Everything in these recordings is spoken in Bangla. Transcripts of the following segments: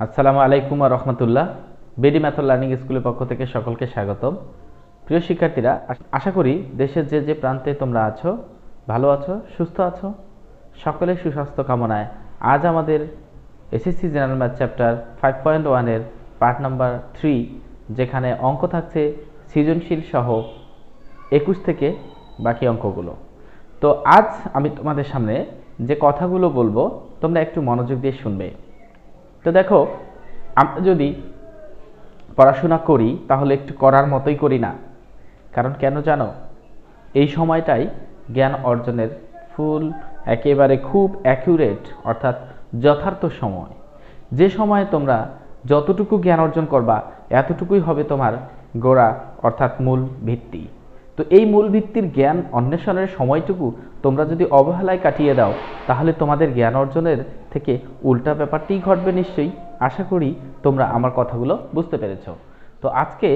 আসসালামু আলাইকুম ওয়া রাহমাতুল্লাহ। বিডি ম্যাথড লার্নিং স্কুলের পক্ষ থেকে সকলকে স্বাগতম। প্রিয় শিক্ষার্থীরা, আশা করি দেশের যে প্রান্তে তোমরা আছো ভালো আছো, সুস্থ আছো। সকলের সুস্বাস্থ্য কামনায় আজ আমাদের এসএসসি জেনারেল ম্যাথ চ্যাপ্টার 5.1 এর পার্ট নাম্বার 3, যেখানে অঙ্ক থাকছে সৃজনশীল সহ 21 থেকে বাকি অঙ্কগুলো। তো আজ আমি তোমাদের সামনে যে কথাগুলো বলবো তোমরা একটু মনোযোগ দিয়ে শুনবে। তো দেখো, আমরা যদি পড়াশোনা করি তাহলে একটু করার মতোই করি না। কারণ কেন জানো? এই সময়টাই জ্ঞান অর্জনের একেবারে খুব অ্যাকুরেট অর্থাৎ যথার্থ সময়। যে সময়ে তোমরা যতটুকু জ্ঞান অর্জন করবা এতটুকুই হবে তোমার গোড়া অর্থাৎ মূল ভিত্তি। তো এই মূল ভিত্তির জ্ঞান অন্বেষণের সময়টুকু তোমরা যদি অবহেলায় কাটিয়ে দাও তাহলে তোমাদের জ্ঞান অর্জনের থেকে উল্টা ব্যাপারটিই ঘটবে নিশ্চয়ই। আশা করি তোমরা আমার কথাগুলো বুঝতে পেরেছো। তো আজকে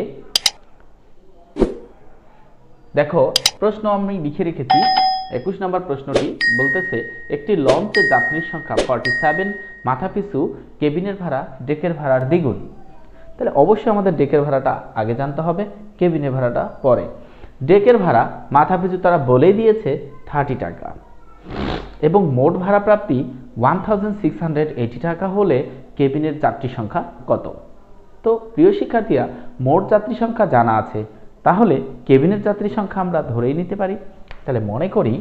দেখো, প্রশ্ন আমি লিখে রেখেছি। 21 নম্বর প্রশ্নটি বলতেছে, একটি লঞ্চে যাত্রীর সংখ্যা 47, মাথাপিছু কেবিনের ভাড়া ডেকের ভাড়ার দ্বিগুণ। তাহলে অবশ্যই আমাদের ডেকের ভাড়াটা আগে জানতে হবে, কেবিনের ভাড়াটা পরে। ডেকের ভাড়া মাথাপিছু তারা বলেই দিয়েছে 30 টাকা এবং মোট ভাড়া প্রাপ্তি 1680 টাকা হলে কেবিনের যাত্রী সংখ্যা কত? তো প্রিয় শিক্ষার্থীরা, মোট যাত্রী সংখ্যা জানা আছে, তাহলে কেবিনের যাত্রী সংখ্যা আমরা ধরেই নিতে পারি। তাহলে মনে করি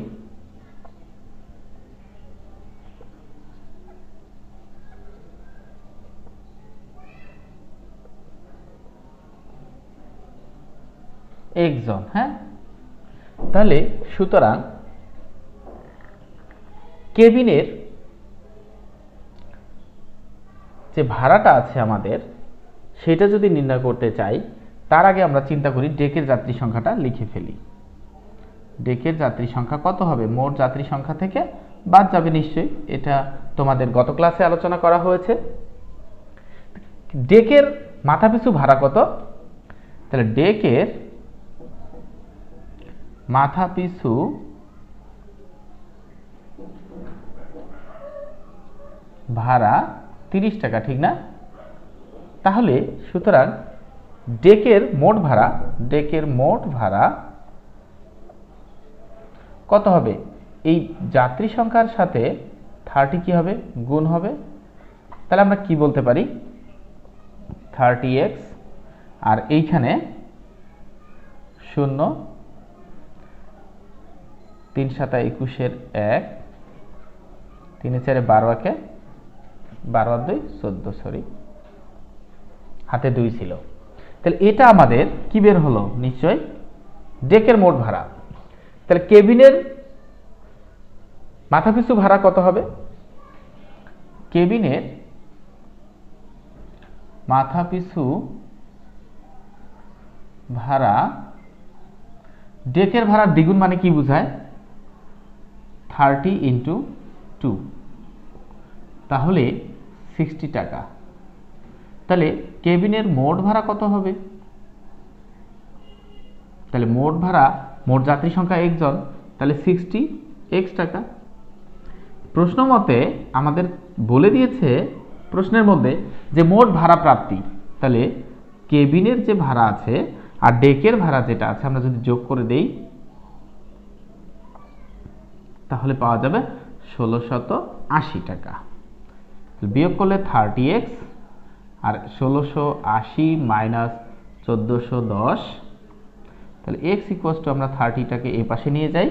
একজন। হ্যাঁ, তাহলে সুতরাং কেবিনের যে ভাড়াটা আছে আমাদের সেটা যদি নির্ণয় করতে চাই তার আগে আমরা চিন্তা করি ডেকের যাত্রী সংখ্যাটা লিখে ফেলি। ডেকের যাত্রী সংখ্যা কত হবে? মোট যাত্রী সংখ্যা থেকে বাদ যাবে নিশ্চয়ই, এটা তোমাদের গত ক্লাসে আলোচনা করা হয়েছে। ডেকের মাথাপিছু ভাড়া কত? তাহলে ডেকের মাথাপিছু ভাড়া 30 টাকা, ঠিক না? তাহলে সুতরাং ডেকের মোট ভাড়া কত হবে? এই যাত্রী সংখ্যার সাথে 30 কি হবে? গুণ হবে। তাহলে আমরা কি বলতে পারি? 30x আর এইখানে 0, 3 7 21 1, 3 4 12 একে 12 আর 2 14, সরি হাতে 2 ছিল। তাহলে এটা আমাদের কি বের হলো? নিশ্চয় ডেকের মোট ভাড়া। তাহলে কেবিনের মাথাপিছু ভাড়া কত হবে? কেবিনের মাথাপিছু ভাড়া ডেকের ভাড়া দ্বিগুণ মানে কি বোঝায়? 30 × 2, তাহলে 60 টাকা। তাহলে কেবিনের মোট ভাড়া কত হবে? তাহলে মোট যাত্রী সংখ্যা একজন, তাহলে 60x টাকা। প্রশ্ন মতে আমাদের বলে দিয়েছে প্রশ্নের মধ্যে যে মোট ভাড়া প্রাপ্তি, তাহলে কেবিনের যে ভাড়া আছে আর ডেকের ভাড়া যেটা আছে আমরা যদি যোগ করে দেই তাহলে পাওয়া যাবে 1680 টাকা। বিয়োগ করলে 30x আর 1680 মাইনাস 1410, তাহলে x ইকুয়ালস টু আমরা 30টাকে এই পাশে নিয়ে যাই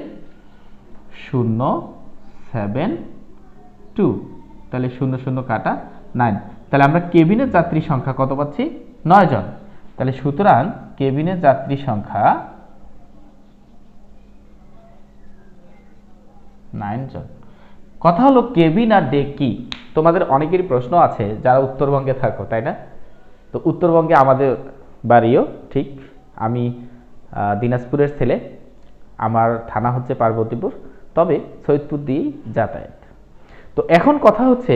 072, তাহলে 0 0 কাটা 9। তাহলে আমরা কেবিনের যাত্রী সংখ্যা কত পাচ্ছি? 9 জন। তাহলে সুতরাং কেবিনের যাত্রী সংখ্যা 9 জন। কথা হলো কেবিন আর ডেক কি? তোমাদের অনেকেরই প্রশ্ন আছে যারা উত্তরবঙ্গে থাকো, তাই না? তো উত্তরবঙ্গে আমাদের বাড়িও ঠিক, আমি দিনাজপুরের ছেলে, আমার থানা হচ্ছে পার্বতীপুর, তবে সৈয়দপুর দিয়েই যাতায়াত। তো এখন কথা হচ্ছে,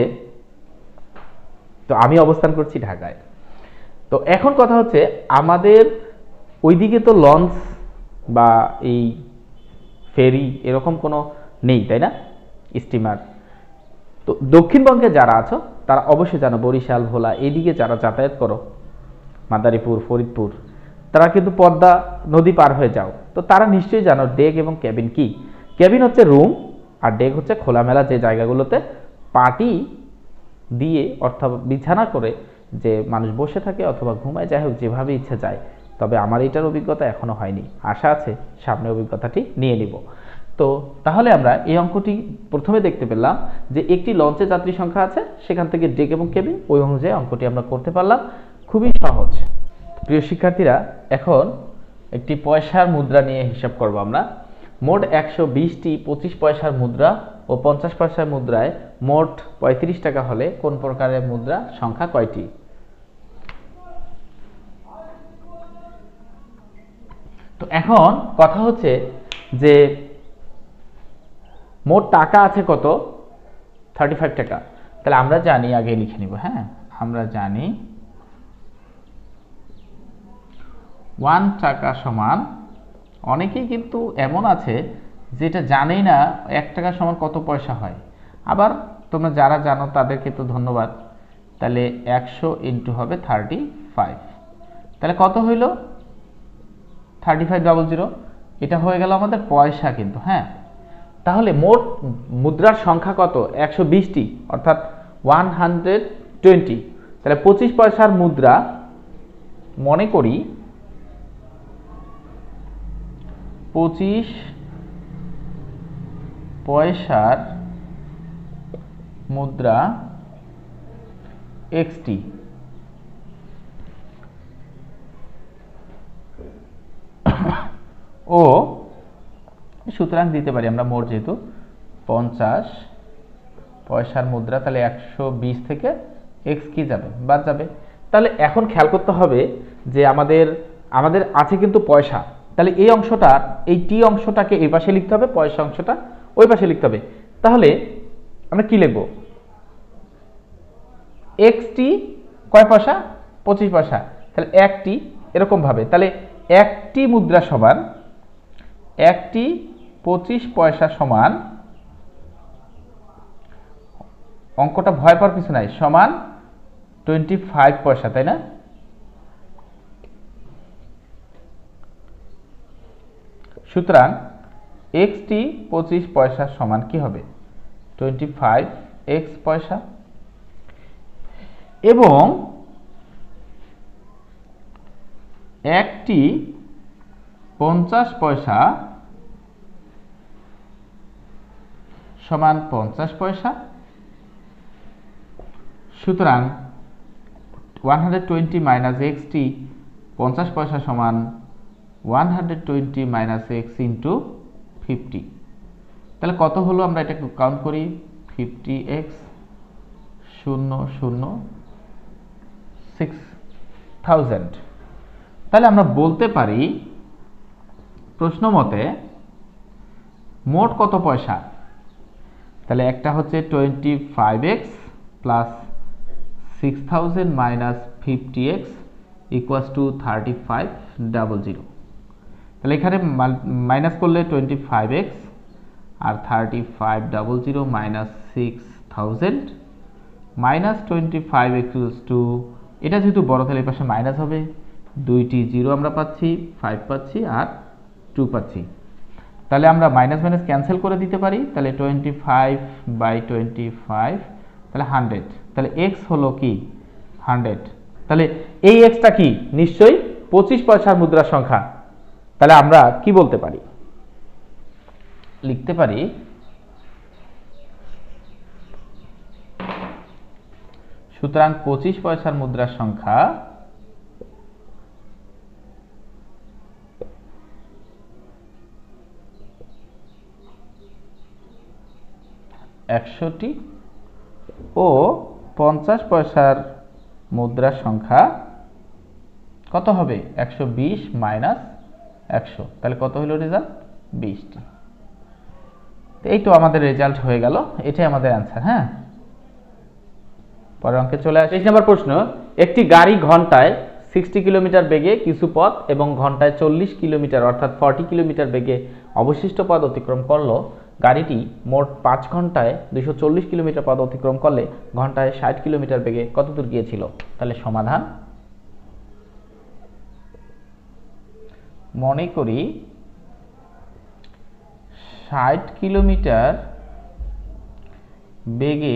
তো আমি অবস্থান করছি ঢাকায়। তো এখন কথা হচ্ছে আমাদের ওইদিকে তো লঞ্চ বা এই ফেরি এরকম কোনো নেই, তাই না? স্টিমার। তো দক্ষিণবঙ্গে যারা আছো তারা অবশ্যই জানো বরিশাল, ভোলা এইদিকে যারা যাতায়াত করো, মাদারীপুর, ফরিদপুর, তারা কিন্তু পদ্মা নদী পার হয়ে যাও, তো তারা নিশ্চয়ই জানো ডেক এবং কেবিন কি। কেবিন হচ্ছে রুম, আর ডেক হচ্ছে খোলামেলা যে জায়গাগুলোতে পাটি দিয়ে অর্থাৎ বিছানা করে যে মানুষ বসে থাকে অথবা ঘুমায়, যাই হোক যেভাবে ইচ্ছে যায়। তবে আমার এটার অভিজ্ঞতা এখনো হয়নি, আশা আছে সামনে অভিজ্ঞতাটি নিয়ে নিব। তো তাহলে আমরা এই অঙ্কটি প্রথমে দেখতে পেলাম যে একটি লঞ্চে যাত্রী সংখ্যা আছে, সেখান থেকে ডেক এবং কেবিন, ওই অনুযায়ী অঙ্কটি আমরা করতে পারলাম, খুবই সহজ। প্রিয় শিক্ষার্থীরা, এখন একটি পয়সার মুদ্রা নিয়ে হিসাব করব আমরা। মোট 120টি 25 পয়সার মুদ্রা ও 50 পয়সার মুদ্রায় মোট 35 টাকা হলে কোন প্রকারের মুদ্রা সংখ্যা কয়টি? তো এখন কথা হচ্ছে যে মোট টাকা আছে কত? 35 টাকা। তাহলে আমরা জানি, আগে লিখে নিব, হ্যাঁ, আমরা জানি 1 টাকা সমান, অনেকেই কিন্তু এমন আছে যেটা জানেই না 1 টাকা সমান কত পয়সা হয়। আবার তোমরা যারা জানো তাদেরকে তো ধন্যবাদ। তাহলে 100 ইন্টু হবে 35, তাহলে কত হইল? 3500। এটা হয়ে গেল আমাদের পয়সা কিন্তু, হ্যাঁ। তাহলে মোট মুদ্রার সংখ্যা কত? 120টি, অর্থাৎ 120। তাহলে 25 পয়সার মুদ্রা, মনে করি 25 পয়সার মুদ্রা XT, ও সুতরাং দিতে পারি আমরা মোট যেহেতু 50 পয়সার মুদ্রা, তাহলে 120 থেকে x কি যাবে? বাদ যাবে। তাহলে এখন খেয়াল করতে হবে যে আমাদের আছে কিন্তু পয়সা, তাহলে এই অংশটা, এই টি অংশটাকে এই পাশে লিখতে হবে, পয়সা অংশটা ওই পাশে লিখতে হবে। তাহলে আমরা কি লিখব? XT কয় পয়সা? 25 পয়সা। তাহলে 1টি, এরকম ভাবে, তাহলে 1টি মুদ্রা সমান, 1টি 25 পয়সা সমান, অঙ্কটা ভয় পাওয়ার কিছু নাই, সমান 25 পয়সা, তাই না? সুতরাং XT 25 পয়সা সমান কি হবে? 25x পয়সা। এবং 1টি 50 পয়সা সমান 50 পয়সা। সুতরাং 120 মাইনাস XT 50 পয়সা সমান 120 মাইনাস x ইন্টু 50। তাহলে কত হলো? আমরা এটা কাউন্ট করি, 50x 006,000। তাহলে আমরা বলতে পারি প্রশ্ন মতে মোট কত পয়সা? তাহলে একটা হচ্ছে 25x plus 6000 minus 50x equals to 3500। তাহলে এখানে মাইনাস করলে 25x আর 3500 মাইনাস 6000 মাইনাস 25 ইকুয়ালস টু, এটা যেহেতু বড় তাহলে এই পাশে মাইনাস হবে, দুইটি 0 আমরা পাচ্ছি, 5 পাচ্ছি আর 2 পাচ্ছি। তাহলে আমরা মাইনাস মাইনাস ক্যান্সেল করে দিতে পারি, তাহলে 25/25, তাহলে 100। তাহলে x হলো কি? 100। তাহলে এই xটা কি? নিশ্চয়ই 25 পয়সার মুদ্রার সংখ্যা। তাহলে আমরা কি বলতে পারি? লিখতে পারি সুতরাং 25 পয়সার মুদ্রার সংখ্যা একশোটি ও 50 পয়সার মুদ্রার সংখ্যা কত হবে? 120 মাইনাস 100। তাহলে কত হলো রেজাল্ট? 20টি। এই তো আমাদের রেজাল্ট হয়ে গেল, এটাই আমাদের অ্যান্সার। হ্যাঁ, পরের অঙ্কে চলে আসি। 23 নম্বর প্রশ্ন, একটি গাড়ি ঘন্টায় 60 কিলোমিটার বেগে কিছু পথ এবং ঘন্টায় 40 কিলোমিটার অর্থাৎ 40 কিলোমিটার বেগে অবশিষ্ট পথ অতিক্রম করলো। গাড়িটি মোট 5 ঘন্টায় 240 কিলোমিটার পথ অতিক্রম করলে ঘন্টায় 60 কিলোমিটার বেগে কত দূর গিয়েছিল? তাহলে সমাধান, মনে করি 60 কিলোমিটার বেগে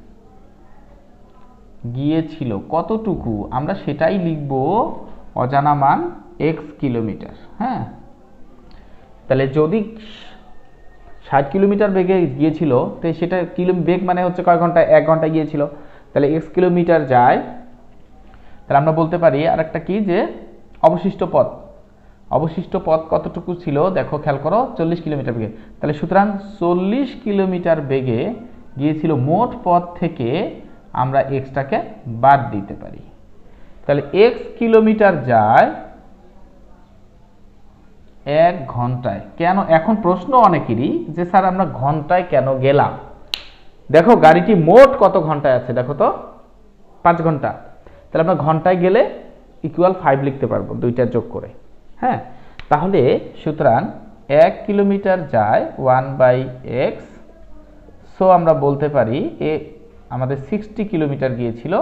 গিয়েছিল কতটুকু, আমরা সেটাই লিখব অজানা মান x কিলোমিটার। হ্যাঁ, তাহলে যদি 60 কিলোমিটার বেগে গিয়েছিল তো সেটা বেগ মানে হচ্ছে কয় ঘন্টায়, 1 ঘন্টায় গিয়েছিল, তাহলে x কিলোমিটার যায়। তাহলে আমরা বলতে পারি আরেকটা কি, যে অবশিষ্ট পথ কতটুকু ছিল, দেখো খেয়াল করো 40 কিলোমিটার বেগে, তাহলে সুতরাং 40 কিলোমিটার বেগে গিয়েছিল মোট পথ থেকে আমরা এক্সটাকে বাদ দিতে পারি। তাহলে x কিলোমিটার যায় 1 ঘন্টায়। কেন, এখন প্রশ্ন অনেকেরই যে স্যার আমরা ঘন্টায় কেন গেলাম, দেখো গাড়িটি মোট কত ঘন্টায় আছে, দেখো তো 5 ঘন্টা, তাহলে আমরা ঘন্টায় গেলে ইকুয়াল 5 লিখতে পারবো দুইটা যোগ করে। হ্যাঁ, তাহলে সুতরাং 1 কিলোমিটার যায় 1/x, সো আমরা বলতে পারি আমাদের 60 কিলোমিটার গিয়েছিল।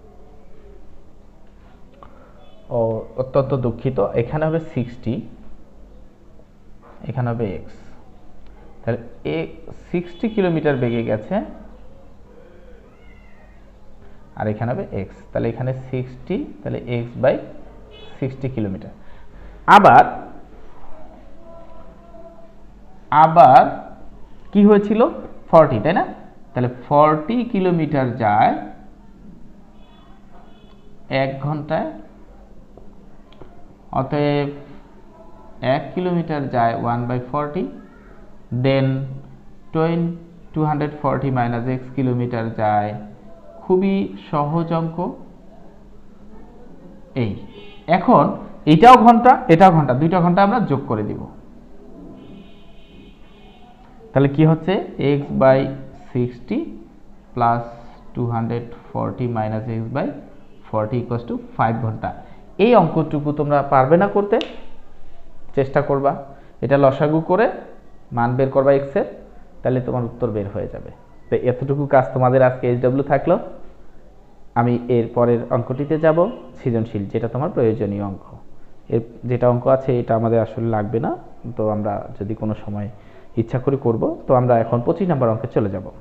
ও অত্যন্ত দুঃখিত, এখানে হবে 60, এখানে হবে x, তাহলে 60 কিলোমিটার বেগে গেছে আর এখানে হবে x, তাহলে এখানে 60, তাহলে x/60 কিলোমিটার। আবার কি হয়েছিল 40, তাই না? তাহলে 40 কিলোমিটার যায় 1 ঘন্টায়, অতএব 1 কিলোমিটার যায় 1/40, দেন 240 মাইনাস x কিলোমিটার যায়, খুবই সহজ অঙ্ক এই। এখন এটাও ঘন্টা এটাও ঘন্টা, দুইটা ঘন্টা আমরা যোগ করে দিব, তাহলে কি হচ্ছে x/60 plus 240 minus x/40 equals to 5 ঘন্টা। এই অঙ্কটুকু তোমরা পারবে না করতে, চেষ্টা করবা, এটা লসাগু করে মান বের করবা x এর, তাহলে তোমার উত্তর বের হয়ে যাবে। তো এতটুকু কাজ তোমাদের আজকে SW থাকলো। আমি এর পরের অঙ্কটিতে যাব, সৃজনশীল, যেটা তোমার প্রয়োজনীয় অঙ্ক। এর যেটা অঙ্ক আছে এটা আমাদের আসলে লাগবে না, তো আমরা যদি কোনো সময় ইচ্ছা করে করব। তো আমরা এখন 25 নম্বর অঙ্কে চলে যাব।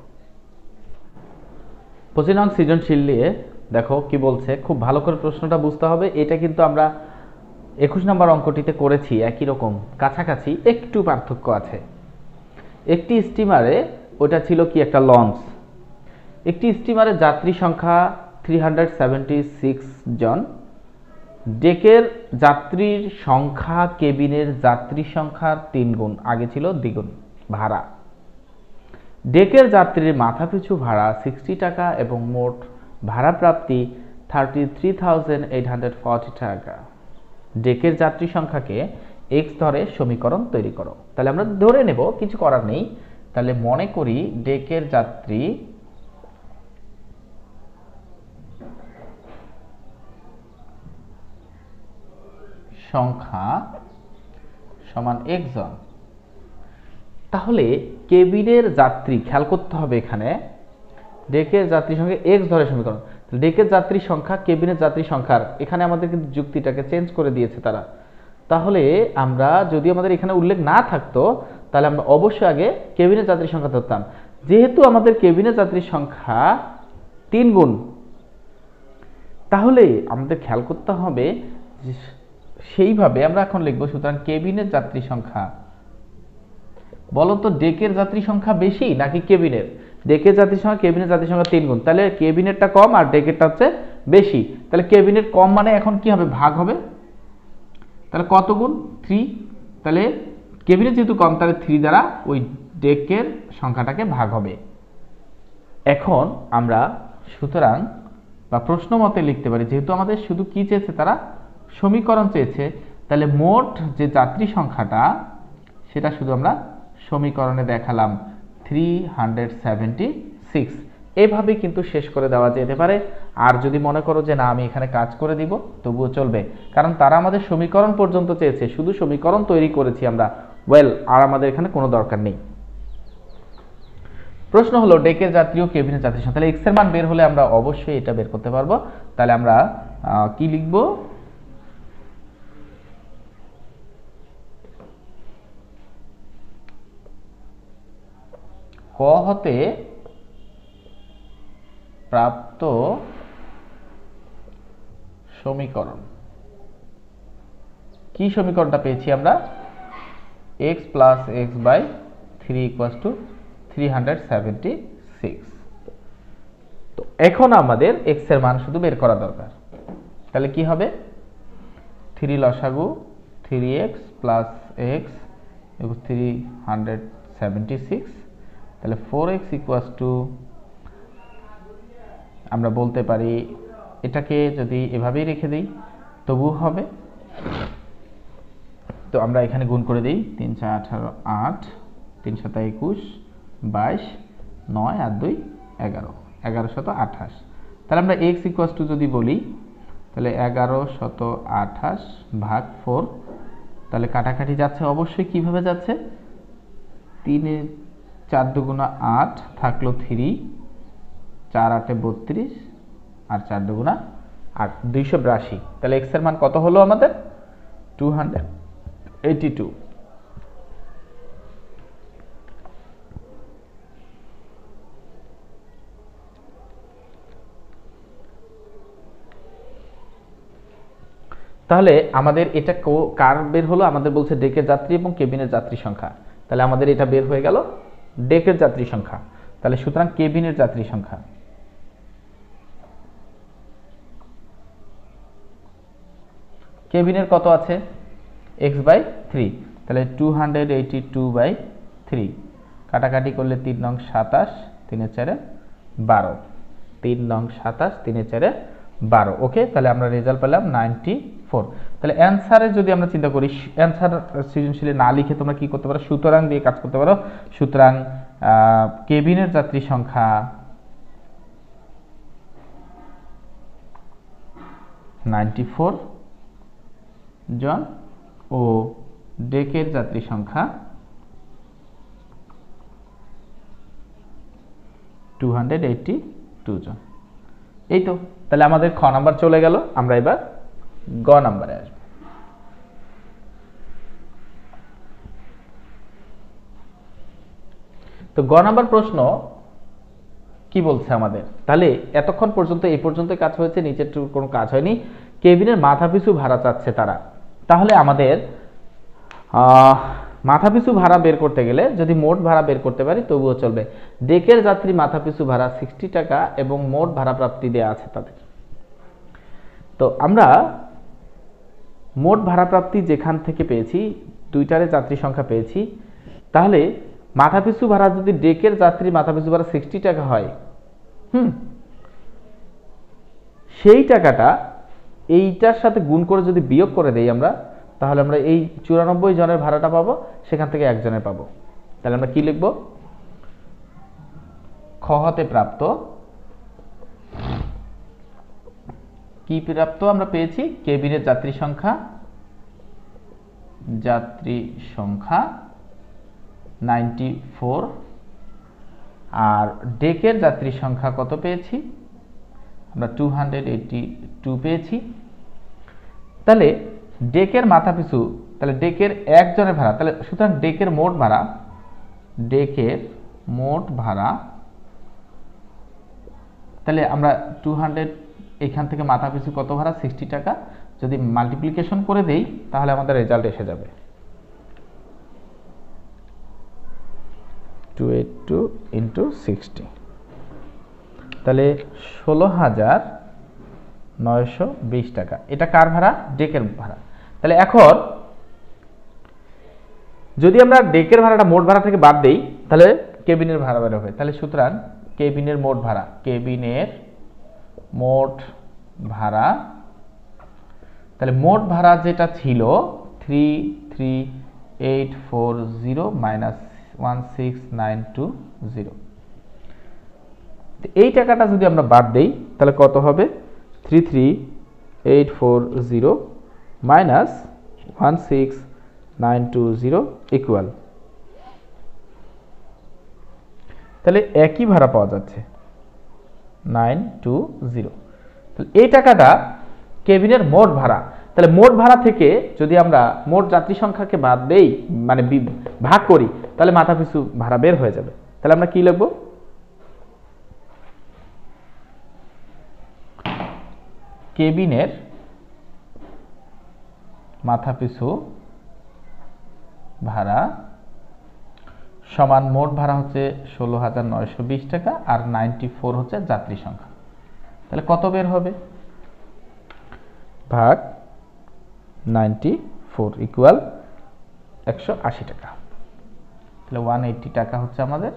25 নং সৃজনশীল নিয়ে দেখো কি বলছে, খুব ভালো করে প্রশ্নটা বুঝতে হবে। এটা কিন্তু আমরা 21 নম্বর অঙ্কটিতে করেছি, একই রকম কাছাকাছি, একটু পার্থক্য আছে। একটি স্টিমারে, ওটা ছিল কি একটা লঞ্চ, একটি স্টিমারে যাত্রী সংখ্যা 376 জন, ডেকের যাত্রীর সংখ্যা কেবিনের যাত্রী সংখ্যার 3 গুণ, আগে ছিল দ্বিগুণ ভাড়া। ডেকের যাত্রীর মাথাপিছু ভাড়া 60 টাকা এবং মোট ভাড়া প্রাপ্তি 33,840 টাকা। ডেকের যাত্রী সংখ্যাকে x ধরে সমীকরণ তৈরি করো। তাহলে আমরা ধরে নেব, কিছু করার নেই। তাহলে মনে করি ডেকের যাত্রী সংখ্যা সমান x জন। তাহলে কেবিনের যাত্রী, খেয়াল করতে হবে এখানে ডেকের যাত্রী সংখ্যা x ধরে সমীকরণ, ডেকের যাত্রী সংখ্যা কেবিনের যাত্রী সংখ্যার, এখানে আমাদের কিন্তু যুক্তিটাকে চেঞ্জ করে দিয়েছে তারা। তাহলে আমরা যদি আমাদের এখানে উল্লেখ না থাকতো তাহলে আমরা অবশ্যই আগে কেবিনের যাত্রী সংখ্যা ধরতাম। যেহেতু আমাদের কেবিনের যাত্রীর সংখ্যা 3 গুণ, তাহলে আমাদের খেয়াল করতে হবে সেইভাবে আমরা এখন লিখবো। সুতরাং কেবিনের যাত্রী সংখ্যা, বলতো ডেকের যাত্রী সংখ্যা বেশি নাকি কেবিনের? ডেকের যাত্রী সংখ্যা কেবিনের যাত্রী সংখ্যা 3 গুণ, তাহলে কেবিনেরটা কম আর ডেকেরটা হচ্ছে বেশি। তাহলে কেবিনের কম মানে এখন কি হবে, ভাগ হবে। তাহলে কত গুণ 3, তাহলে কেবিনের যেহেতু কম তাহলে 3 দ্বারা ওই ডেকের সংখ্যাটাকে ভাগ হবে। এখন আমরা সুতরাং বা প্রশ্ন মতে লিখতে পারি, যেহেতু আমাদের শুধু কি চেয়েছে, তারা সমীকরণ চেয়েছে, তাহলে মোট যে যাত্রী সংখ্যাটা সেটা শুধু আমরা সমীকরণে দেখালাম 376। এইভাবে কিন্তু শেষ করে দেওয়া যেতে পারে। আর যদি মনে করো যে না আমি এখানে কাজ করে দিব তবুও চলবে, কারণ তারা আমাদের সমীকরণ পর্যন্ত চেয়েছে, শুধু সমীকরণ তৈরি করেছি আমরা, ওয়েল, আর আমাদের এখানে কোনো দরকার নেই। প্রশ্ন হলো ডেকের যাত্রী ও কেবিনের যাত্রী সংখ্যা। তাহলে এক্স এর মান বের হলে আমরা অবশ্যই এটা বের করতে পারবো। তাহলে আমরা কি লিখব, ক হতে প্রাপ্ত সমীকরণ। কি সমীকরণটা পেয়েছি আমরা, x plus x by 3 equals to 376। তো এখন আমাদের x এর মান শুধু বের করা দরকার। তাহলে কি হবে, 3 লসাগু 3x প্লাস এক্স 376। তাহলে 4x ইকুয়ালস টু, আমরা বলতে পারি এটাকে যদি এভাবেই রেখে দিই তবু হবে। তো আমরা এখানে গুণ করে দিই, 3 4 18 8, 3 7 21, 22, 9 আর 2 11, 1128। তাহলে আমরা x ইকুয়ালস টু যদি বলি, তাহলে 1128 ভাগ 4, তাহলে কাটাকাটি যাচ্ছে অবশ্যই কিভাবে যাচ্ছে, 3 4 দুগুণা 8 থাকলো 3, 4 8 32 আর 4 দুগুণা 8, 282। তাহলে x এর মান কত হলো আমাদের, 282। তাহলে আমাদের এটা কার বের হলো, আমাদের বলছে ডেকের যাত্রী এবং কেবিনের যাত্রী সংখ্যা। তাহলে আমাদের এটা বের হয়ে গেল ডেকের যাত্রী সংখ্যা। তাহলে সুতরাং কেবিনের যাত্রী সংখ্যা, কেবিনের কত আছে, x বাই 3। তাহলে 282/3, কাটাকাটি করলে 3 নং 27, 3 4 12, 3 নং 27, 3 4 12। ওকে, তাহলে আমরা রেজাল্ট পেলাম 94। তাহলে অ্যান্সারে যদি আমরা চিন্তা করি, অ্যান্সার সৃজনশীলে না লিখে তোমরা কি করতে পারো, সুতরাং দিয়ে কাজ করতে পারো। সুতরাং কেবিনের যাত্রী সংখ্যা 94 জন ও ডেকের যাত্রী সংখ্যা 282 জন। এই তো, তাহলে আমাদের খ নাম্বার চলে গেল। আমরা এবার গ নাম্বারে আসব। তো গ নাম্বার প্রশ্ন কি বলছে আমাদের, তাহলে এতক্ষণ পর্যন্ত এই পর্যন্ত কাজ হয়েছে, নিচের কোনো কাজ হয়নি। কেবিনের মাথাপিছু ভাড়া চাচ্ছে তারা। তাহলে আমাদের মাথাপিছু ভাড়া বের করতে গেলে যদি মোট ভাড়া বের করতে পারি তবুও চলবে। ডেকের যাত্রী মাথাপিছু ভাড়া 60 টাকা এবং মোট ভাড়া প্রাপ্তি দেওয়া আছে তাদের। তো আমরা মোট ভাড়া প্রাপ্তি যেখান থেকে পেয়েছি, দুইটারে যাত্রী সংখ্যা পেয়েছি, তাহলে মাথাপিছু ভাড়া যদি ডেকের যাত্রী মাথাপিছু ভাড়া 60 টাকা হয়, সেই টাকাটা এইটার সাথে গুণ করে যদি বিয়োগ করে দেই আমরা, তাহলে আমরা এই 94 জনের ভাড়াটা পাবো, সেখান থেকে একজনের পাবো। তাহলে আমরা কি লিখব, খ হতে প্রাপ্ত, কি প্রাপ্ত আমরা পেয়েছি, কেবিনের যাত্রী সংখ্যা 94 আর ডেকের যাত্রী সংখ্যা কত পেয়েছি আমরা, 282 পেয়েছি। তাহলে ডেকের মাথাপিছু, তাহলে ডেকের একজনের ভাড়া, তাহলে সুতরাং ডেকের মোট ভাড়া, তাহলে আমরা 200 এখান থেকে মাথাপিছু কত ভাড়া, 60 টাকা, যদি মাল্টিপ্লিকেশন করে দেই তাহলে আমাদের রেজাল্ট এসে যাবে 282 ইন্টু 60, তাহলে 16,920 টাকা। এটা কার ভাড়া, ডেকের ভাড়া। তাহলে এখন যদি আমরা ডেকের ভাড়াটা মোট ভাড়া থেকে বাদ দেই তাহলে কেবিনের ভাড়া বের হবে। তাহলে সুতরাং কেবিনের মোট ভাড়া, তাহলে মোট ভাড়া যেটা ছিল 33840 মাইনাস 16920, এই টাকাটা যদি আমরা বাদ দেই তাহলে কত হবে, 33840 মাইনাস 16920 ইকুয়াল, তাহলে একই ভাড়া পাওয়া যাচ্ছে 920। তাহলে এই টাকাটা কেবিনের মোট ভাড়া। তাহলে মোট ভাড়া থেকে যদি আমরা মোট যাত্রী সংখ্যাকে বাদ দেই, মানে ভাগ করি, তাহলে মাথাপিছু ভাড়া বের হয়ে যাবে। তাহলে আমরা কি লিখব? কেবিনের মাথাপিছু ভাড়া সমান মোট ভাড়া হচ্ছে 16,920 টাকা, আর 94 হচ্ছে যাত্রী সংখ্যা। তাহলে কত বের হবে? ভাগ 94 ইকুয়াল 180 টাকা। তাহলে 180 টাকা হচ্ছে আমাদের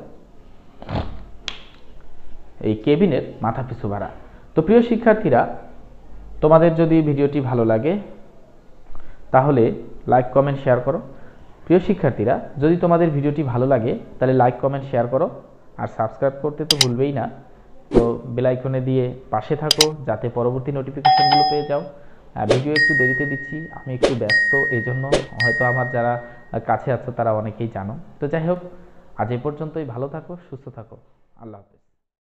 এই কেবিনের মাথাপিছু ভাড়া। তো প্রিয় শিক্ষার্থীরা, তোমাদের যদি ভিডিওটি ভালো লাগে তাহলে লাইক কমেন্ট শেয়ার করো। প্রিয় শিক্ষার্থীরা, যদি তোমাদের ভিডিওটি ভালো লাগে তাহলে লাইক কমেন্ট শেয়ার করো, আর সাবস্ক্রাইব করতে তো ভুলবেই না। তো বেল আইকনে দিয়ে পাশে থাকো যাতে পরবর্তী নোটিফিকেশনগুলো পেয়ে যাও। ভিডিও একটু দেরিতে দিচ্ছি, আমি একটু ব্যস্ত, এই জন্য হয়তো আমার যারা কাছে আছো তারা অনেকেই জানো। তো যাই হোক, আজ এই পর্যন্তই। ভালো থাকো, সুস্থ থাকো, আল্লাহ হাফেজ।